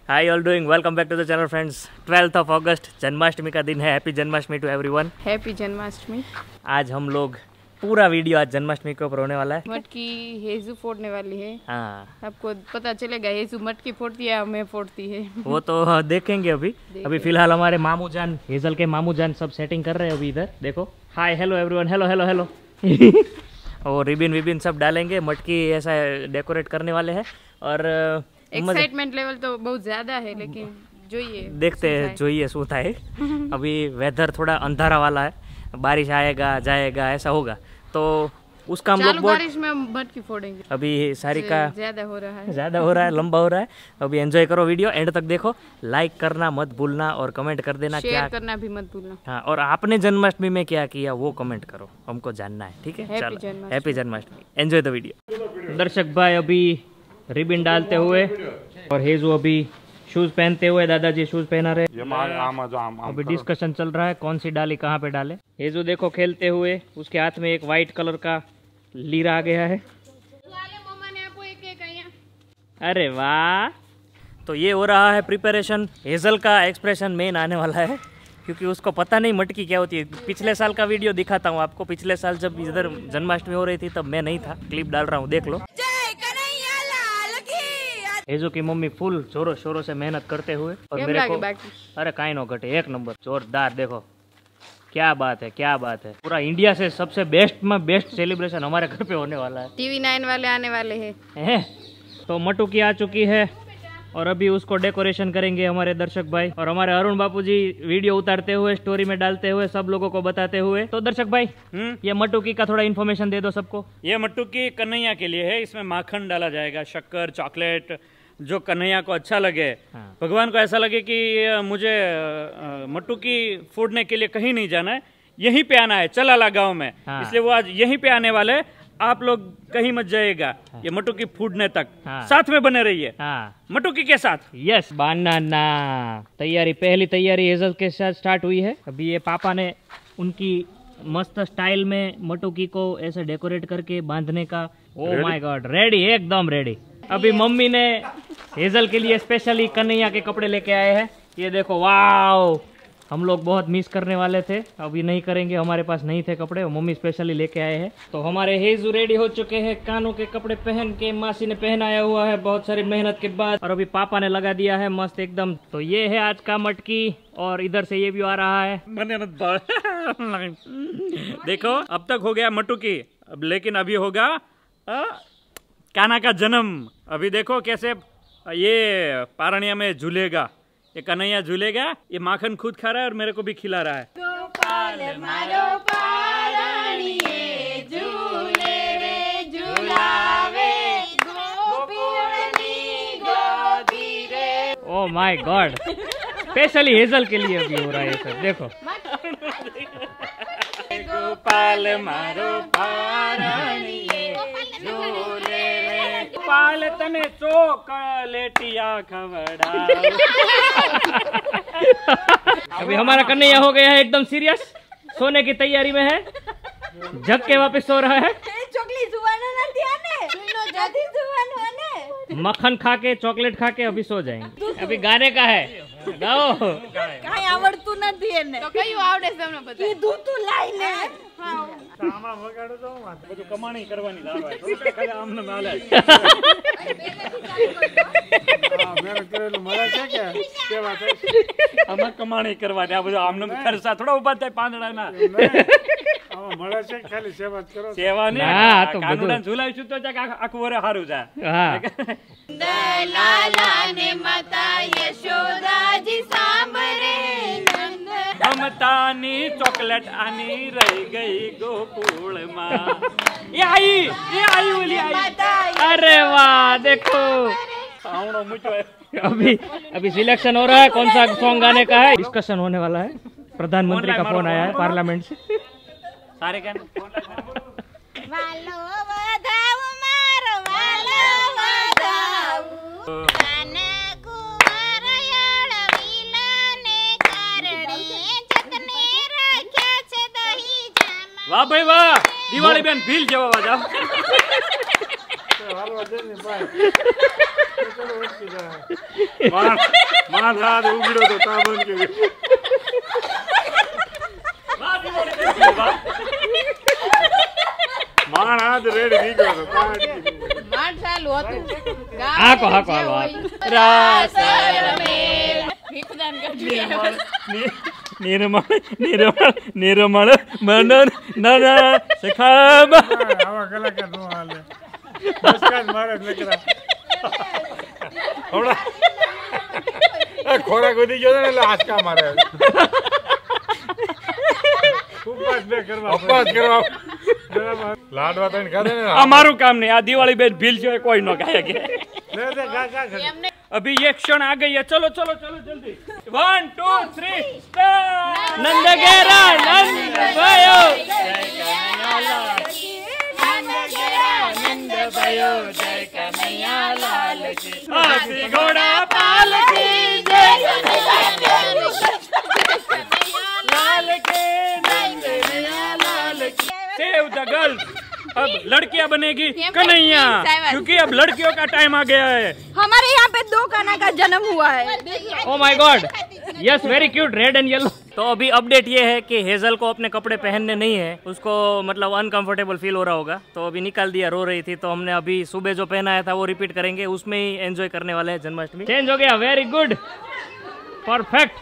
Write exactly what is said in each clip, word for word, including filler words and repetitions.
High all doing, welcome back to the channel friends. Twelfth of August Janmashtami का दिन है। Happy Janmashtami to everyone. Happy Janmashtami. आज हम लोग पूरा वीडियो आज जन्माष्टमी के ऊपर होने वाला है। मटकी हेजू फोड़ने वाली है। हाँ, आपको पता चलेगा हेजू मटकी फोड़ती है हमें फोड़ती है वो तो देखेंगे अभी अभी फिलहाल हमारे मामू जान, हेजल के मामू जान सब सेटिंग कर रहे हैं अभी इधर। देखो, hi hello everyone, hello hello hello और रिबिन विबिन सब डालेंगे, मटकी ऐसा डेकोरेट करने वाले हैं। और एक्साइटमेंट लेवल तो बहुत ज्यादा है, लेकिन જોઈએ देखते हैं જોઈએ શું થાય। अभी वेदर थोड़ा अंधारा वाला है, बारिश आएगा जाएगा ऐसा होगा, तो उसका हम लोग बारिश में हम मटकी फोड़ेंगे। अभी सारी का ज्यादा हो रहा है ज्यादा हो रहा है लंबा हो रहा है। अभी एंजॉय करो, वीडियो एंड तक देखो, लाइक करना मत भूलना और कमेंट कर देना, शेयर क्या करना भी मत भूलना। हाँ, और आपने जन्माष्टमी में क्या किया वो कमेंट करो, हमको जानना है, ठीक है। चलो, happy Janmashtami, enjoy the video. दर्शक भाई अभी रिबिन डालते हुए और हेजू अभी शूज पहनते हुए, दादाजी शूज पहना रहे। अभी डिस्कशन चल रहा है कौन सी डाली कहाँ पे डाले। हेजू देखो खेलते हुए, उसके हाथ में एक वाइट कलर का लीरा आ गया है। अरे वाह, तो ये हो रहा है प्रिपरेशन। हेजल का एक्सप्रेशन मेन आने वाला है, क्योंकि उसको पता नहीं मटकी क्या होती है। पिछले साल का वीडियो दिखाता हूँ आपको। पिछले साल जब इधर जन्माष्टमी हो रही थी तब मैं नहीं था, क्लिप डाल रहा हूँ, देख लो। हेजू की मम्मी फुल जोरों शोरों से मेहनत करते हुए, और मेरे को अरे काई नो घटे, एक नंबर जोरदार। देखो क्या बात है, क्या बात है। पूरा इंडिया से सबसे बेस्ट में बेस्ट सेलिब्रेशन हमारे घर पे होने वाला है। टीवी नाइन वाले आने वाले हैं है? तो मटुकी आ चुकी है और अभी उसको डेकोरेशन करेंगे हमारे दर्शक भाई। और हमारे अरुण बापू जी वीडियो उतारते हुए, स्टोरी में डालते हुए, सब लोगों को बताते हुए। तो दर्शक भाई ये मटुकी का थोड़ा इन्फॉर्मेशन दे दो सबको। ये मटुकी कन्हैया के लिए है। इसमें माखन डाला जाएगा, शक्कर, चॉकलेट, जो कन्हैया को अच्छा लगे। हाँ। भगवान को ऐसा लगे कि मुझे मटुकी फोड़ने के लिए कहीं नहीं जाना है, यहीं पे आना है चलाला गांव में। हाँ। इसलिए वो आज यहीं पे आने वाले, आप लोग कहीं मत जाइएगा। हाँ। ये मटुकी फूटने तक। हाँ। साथ में बने रहिए। हाँ। मटुकी के साथ। यस, बनाना तैयारी, पहली तैयारी हेजल के साथ स्टार्ट हुई है। अभी ये पापा ने उनकी मस्त स्टाइल में मटुकी को ऐसे डेकोरेट करके बांधने का। ओ माय गॉड, रेडी, एकदम रेडी। अभी मम्मी ने हेजल के लिए स्पेशली कन्हैया के कपड़े लेके आए हैं। ये देखो, वाओ, हम लोग बहुत मिस करने वाले थे, अभी नहीं करेंगे, हमारे पास नहीं थे कपड़े, मम्मी स्पेशली लेके आए हैं। तो हमारे हेजू रेडी हो चुके हैं, कानों के कपड़े पहन के मासी ने पहनाया हुआ है बहुत सारी मेहनत के बाद, और अभी पापा ने लगा दिया है मस्त एकदम। तो ये है आज का मटकी, और इधर से ये भी आ रहा है। देखो, अब तक हो गया मटुकी, अब लेकिन अभी होगा आ, कान्हा का जन्म। अभी देखो कैसे ये पारणिया में झूलेगा, ये कन्हैया झूलेगा। ये माखन खुद खा रहा है और मेरे को भी खिला रहा है। गोपाल मारो पारणिये झूले रे झूलावे, गोपीनी गोदी रे। Oh my God, specially Hazel के लिए अभी हो रहा है ये सब। देखो, गोपाल मारो पारणिये झूले रे, गोपाल तने चॉकलेटिया खवड़ा। अभी हमारा कन्हैया हो गया है एकदम सीरियस, सोने की तैयारी में है, जग के वापस सो रहा है। मक्खन खा के, चॉकलेट खा के अभी सो जाएंगे। अभी गाने का है, गाओ। કાઈ આવડતું નથી એને, તો કયું આવડે છે તમને બતા? કીધું તું લાઈને. હા, સામા વગાડો તો વાત, બધું કમાણી કરવાની લાવ હોય, થોડું ખાલી આમને માલે। હા, મેરે કરેલું મળે છે કે કે વાત છે, આમાં કમાણી કરવાની, આ બધું આમને ખર્ચા થોડા ઉભા થાય પાંદડાના। આમાં મળે છે ખાલી સેવા કરો, સેવા ને કાનુડા ઝુલાવીશું તો જાક આખું વરે હારું જાય। હા, લાલા ને માતા યશોદાજી સાંભળે, મમતાની ચોકલેટ આની રહી ગઈ ગોકુળમાં। ये आई, ये आई वाली आई। अरे वाह, देखो साउंड मुझे है। अभी अभी सिलेक्शन हो रहा है, कौन सा सॉन्ग गाने का है, डिस्कशन होने वाला है। प्रधानमंत्री का फोन आया है पार्लियामेंट से। सारे क्या वाह भाई वाह, दिवाળી બેન ભીલ જેવા વાજા। હાકો હાકો હાલો નિર્મળ નિર્મળ નિર્મળ મન નન સખાબ આવા કલાકાર નો હાલે બસ કાજ મારે લેકરા થોડા એ ખોરા ગોદી ગયો ને એટલે આસકા મારે ઉપવાસ બે કરવા ઉપવાસ કરવા લાડવા તો ખાધે ને આ મારું કામ નહીં આ દિવાળી બેન ભીલ છે કોઈ ન ગાય કે લે દે ગા ગા अभी ये क्षण आ गई है चलो चलो चलो जल्दी वन टू थ्री स्टार्ट नंद गेरा नंद भयो नंद भयो जय कन्हैया लाल की हाथी घोड़ा पालकी जय लाल के नंद लाल की सेव द गर्ल्स अब लड़कियां बनेगी कन्हैया क्योंकि अब लड़कियों का टाइम आ गया है हमारे यहाँ पे दो कान्हा का जन्म हुआ है। Oh my God yes very cute red and yellow. तो अभी अपडेट ये है कि हेजल को अपने कपड़े पहनने नहीं है, उसको मतलब अनकंफर्टेबल फील हो रहा होगा तो अभी निकाल दिया, रो रही थी तो हमने अभी सुबह जो पहनाया था वो रिपीट करेंगे, उसमें ही एंजॉय करने वाले हैं जन्माष्टमी। चेंज हो गया वेरी गुड परफेक्ट।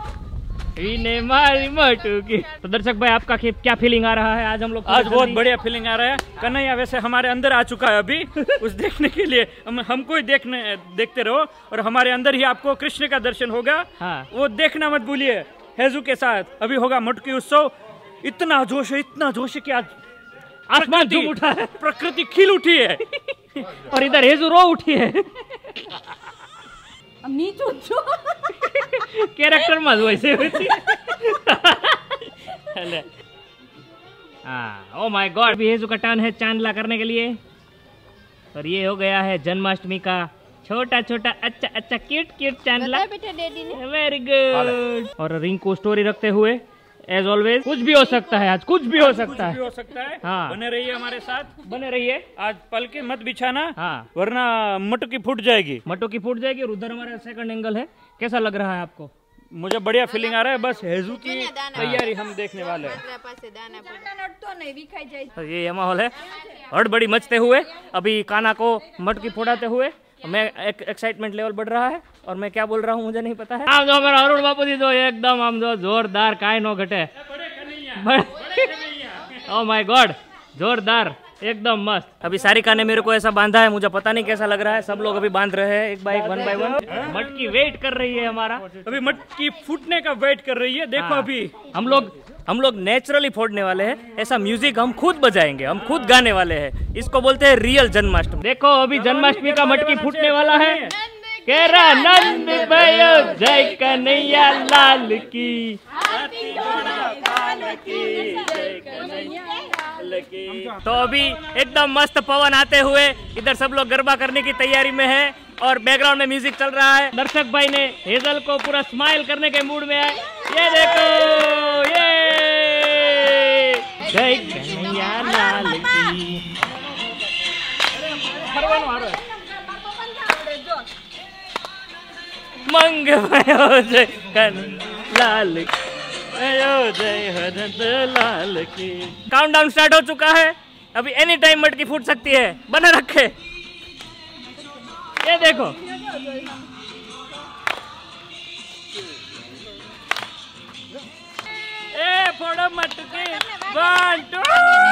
तो दर्शक भाई आपका क्या फीलिंग आ रहा है आज हम लोग? आज बहुत बढ़िया फीलिंग आ रहा है। कन्हैया वैसे हमारे अंदर आ चुका है अभी उस देखने के लिए हम हमको ही देखने देखते रहो और हमारे अंदर ही आपको कृष्ण का दर्शन होगा। हाँ। वो देखना मत भूलिए। हेजू के साथ अभी होगा मटकी उत्सव। इतना जोश है इतना जोश है कि आज आसमान झूम उठा है, प्रकृति खिल उठी है और इधर हेजू रो उठी है। नीचू कैरेक्टर में वैसे हाँ ओ माय गॉड भी हेजू का टर्न है चांदला करने के लिए और ये हो गया है जन्माष्टमी का छोटा छोटा अच्छा अच्छा क्यूट क्यूट चांदला। Very good. और रिंकू स्टोरी रखते हुए एज ऑलवेज कुछ भी हो सकता है, आज कुछ भी हो सकता है, कुछ भी हो सकता है। हाँ बने रहिए हमारे साथ, बने रहिए। आज पल के मत बिछाना, हाँ वरना मटकी फूट जाएगी। मटकी फूट जाएगी। और उधर हमारा सेकंड एंगल है, कैसा लग रहा है आपको? मुझे बढ़िया फीलिंग आ रहा है। बस हेजू की तैयारी हम देखने वाले हैं। तो ये माहौल है हड़बड़ी मचते हुए, अभी कान्हा को मटकी फोड़ाते हुए मैं एक एक्साइटमेंट लेवल बढ़ रहा है और मैं क्या बोल रहा हूँ मुझे नहीं पता है। आम जो हमारा अरुण बापू जी जो एकदम आम जो जोरदार काय नो घटे। ओह माय गॉड जोरदार एकदम मस्त। अभी सारिका ने मेरे को ऐसा बांधा है, मुझे पता नहीं कैसा लग रहा है। सब लोग अभी बांध रहे हैं एक बाय एक, वन बाय वन। मटकी वेट कर रही है हमारा, अभी मटकी फूटने का वेट कर रही है। देखो हाँ। अभी हम लोग हम लोग नेचुरली फोड़ने वाले हैं, ऐसा म्यूजिक हम खुद बजाएंगे, हम खुद गाने वाले हैं। इसको बोलते हैं रियल जन्माष्टमी। देखो अभी जन्माष्टमी का मटकी फूटने वाला है। केरा नंद भयो जय कन्हैया लाल की। तो अभी एकदम मस्त पवन आते हुए इधर सब लोग गरबा करने की तैयारी में है और बैकग्राउंड में म्यूजिक चल रहा है। दर्शक भाई ने हेजल को पूरा स्माइल करने के मूड में है। ये देखो ये जय कन्हैया लाल की। मंग भयो जय कन्हैया लाल की, जय हरद लाल की। काउंटडाउन स्टार्ट हो चुका है, अभी एनी टाइम मटकी फूट सकती है, बने रखे। ये देखो ए फोड़ो मटकी। वन टू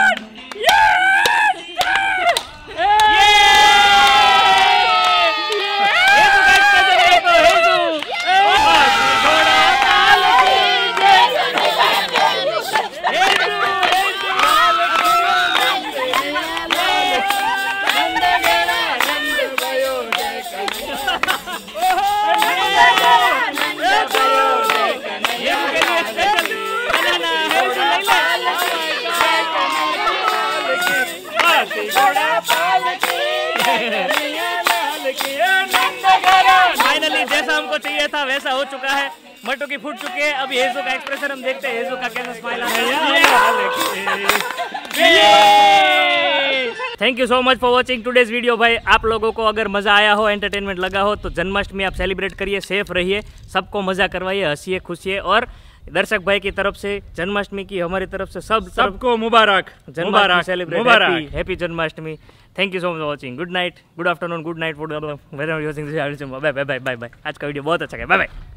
फाइनली जैसा हमको चाहिए था वैसा हो चुका है। मटकी फूट चुके हैं। अभी हेजू का एक्सप्रेशन हम देखते हैं, हेजू का कैसा स्माइल आ रहा है। Thank you so much for watching today's video भाई। आप लोगों को अगर मज़ा आया हो, एंटरटेनमेंट लगा हो तो जन्माष्टमी आप सेलिब्रेट करिए, सेफ रहिए, सबको मज़ा करवाइए, हंसिए खुशिए। और दर्शक भाई की तरफ से जन्माष्टमी की हमारी तरफ से सब सबको मुबारक जन्माष्टमी सेलिब्रेट, मुबारक happy Janmashtami. Thank you so much for watching. Good night, good afternoon, good night, bye bye bye bye. आज का वीडियो बहुत अच्छा गया, बाय बाय।